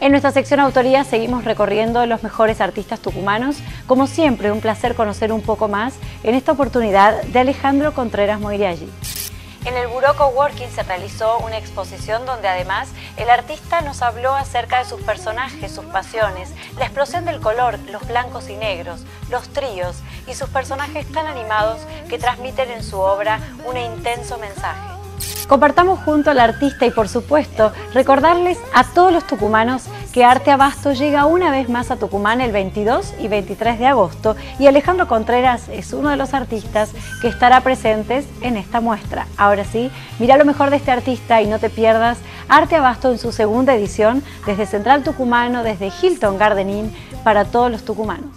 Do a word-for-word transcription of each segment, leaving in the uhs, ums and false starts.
En nuestra sección Autoría seguimos recorriendo los mejores artistas tucumanos. Como siempre, un placer conocer un poco más, en esta oportunidad, de Alejandro Contreras Moiriaggi. En el Buró Coworking se realizó una exposición donde además el artista nos habló acerca de sus personajes, sus pasiones, la explosión del color, los blancos y negros, los tríos y sus personajes tan animados que transmiten en su obra un intenso mensaje. Compartamos junto al artista y, por supuesto, recordarles a todos los tucumanos que Arte Abasto llega una vez más a Tucumán el veintidós y veintitrés de agosto y Alejandro Contreras es uno de los artistas que estará presentes en esta muestra. Ahora sí, mira lo mejor de este artista y no te pierdas Arte Abasto en su segunda edición desde Central Tucumano, desde Hilton Garden Inn, para todos los tucumanos.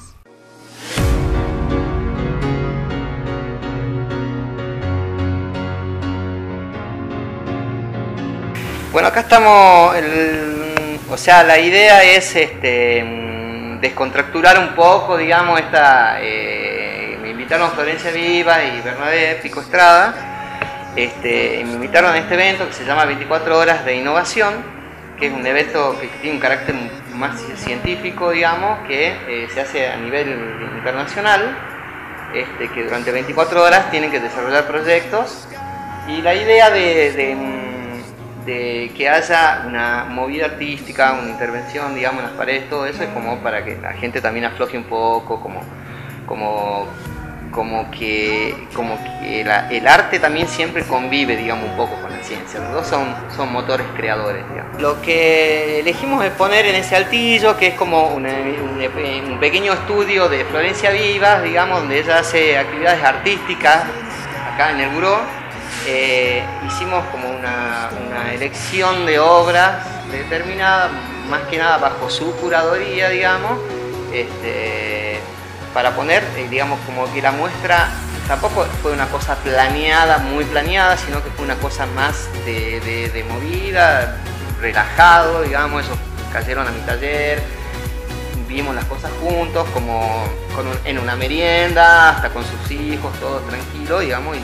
Bueno, acá estamos, el, o sea, la idea es este, descontracturar un poco, digamos, esta, eh, me invitaron Florencia Vivas y Bernabé Pico Estrada, este, me invitaron a este evento que se llama veinticuatro horas de innovación, que es un evento que tiene un carácter más científico, digamos, que eh, se hace a nivel internacional, este, que durante veinticuatro horas tienen que desarrollar proyectos, y la idea de, de de que haya una movida artística, una intervención, digamos, en las paredes, todo eso es como para que la gente también afloje un poco, como, como, como que, como que la, el arte también siempre convive, digamos, un poco con la ciencia. Los dos son, son motores creadores, digamos. Lo que elegimos es poner en ese altillo, que es como una, un, un pequeño estudio de Florencia Vivas, digamos, donde ella hace actividades artísticas acá en el Buró. Eh, hicimos como una, una elección de obras determinadas, más que nada bajo su curaduría, digamos, este, para poner, eh, digamos, como que la muestra tampoco fue una cosa planeada, muy planeada, sino que fue una cosa más de, de, de movida, relajado, digamos. Ellos cayeron a mi taller, vimos las cosas juntos, como con un, en una merienda, hasta con sus hijos, todo tranquilo, digamos, y,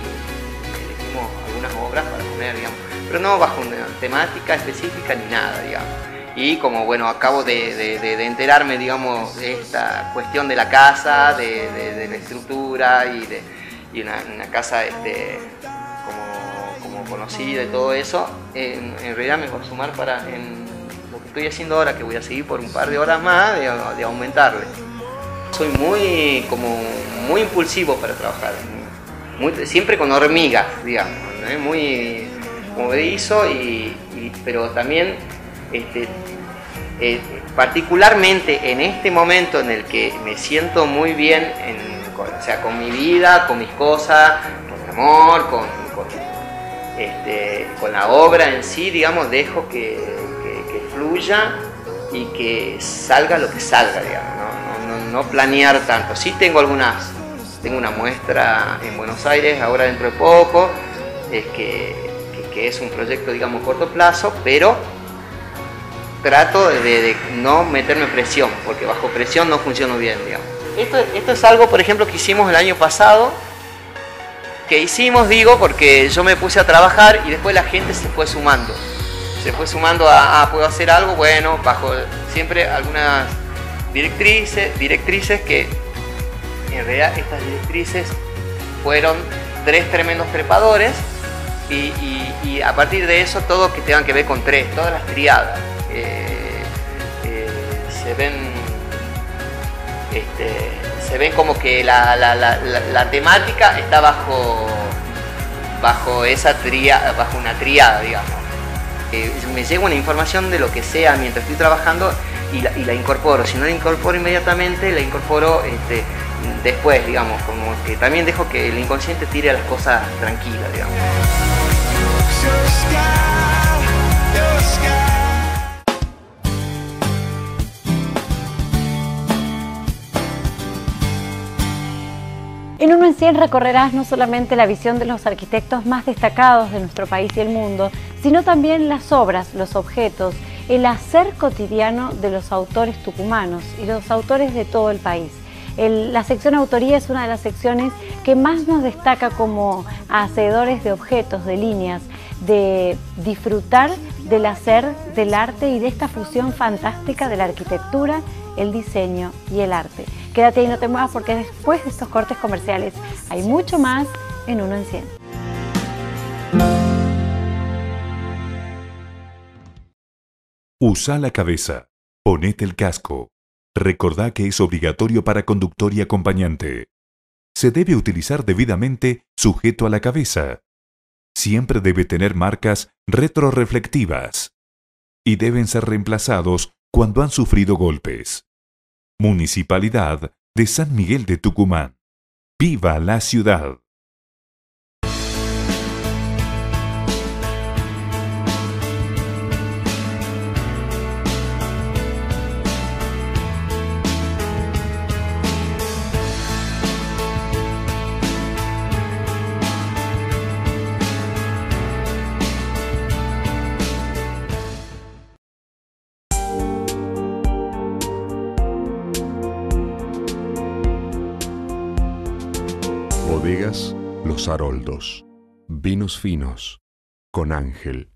algunas obras para poner, digamos, pero no bajo una temática específica ni nada, digamos. Y como, bueno, acabo de, de, de, de enterarme, digamos, de esta cuestión de la casa, de, de, de la estructura y de y una, una casa este, como, como conocida y todo eso, en, en realidad me voy a sumar para en lo que estoy haciendo ahora, que voy a seguir por un par de horas más, de, de aumentarle. Soy muy, como, muy impulsivo para trabajar. Muy, siempre con hormigas, digamos, ¿no? Muy movedizo, y, y, pero también este, eh, particularmente en este momento en el que me siento muy bien, en, con, o sea, con mi vida, con mis cosas, con mi amor, con, con, este, con la obra en sí, digamos, dejo que, que, que fluya y que salga lo que salga, digamos, no, no, no, no planear tanto. Sí tengo algunas... Tengo una muestra en Buenos Aires ahora dentro de poco, es que, que, que es un proyecto, digamos, corto plazo, pero trato de, de no meterme presión, porque bajo presión no funciona bien, digamos. Esto, esto es algo, por ejemplo, que hicimos el año pasado, que hicimos, digo, porque yo me puse a trabajar y después la gente se fue sumando. Se fue sumando a, ah, puedo hacer algo, bueno, bajo siempre algunas directrices, directrices que... En realidad estas directrices fueron tres tremendos trepadores y, y, y a partir de eso todo que tengan que ver con tres, todas las triadas eh, eh, se ven este, se ven como que la, la, la, la, la temática está bajo bajo esa tria, bajo una triada, digamos. Eh, me llega una información de lo que sea mientras estoy trabajando y la, y la incorporo. Si no la incorporo inmediatamente, la incorporo este, después, digamos, como que también dejo que el inconsciente tire las cosas tranquilas, digamos. En Uno en Cien recorrerás no solamente la visión de los arquitectos más destacados de nuestro país y el mundo, sino también las obras, los objetos, el hacer cotidiano de los autores tucumanos y los autores de todo el país. El, la sección Autoría es una de las secciones que más nos destaca como hacedores de objetos, de líneas, de disfrutar del hacer, del arte y de esta fusión fantástica de la arquitectura, el diseño y el arte. Quédate y no te muevas porque después de estos cortes comerciales hay mucho más en Uno en Cien. Usa la cabeza. Ponete el casco. Recordá que es obligatorio para conductor y acompañante. Se debe utilizar debidamente sujeto a la cabeza. Siempre debe tener marcas retroreflectivas. Y deben ser reemplazados cuando han sufrido golpes. Municipalidad de San Miguel de Tucumán. ¡Viva la ciudad! Bodegas Los Haroldos. Vinos finos. Con Ángel.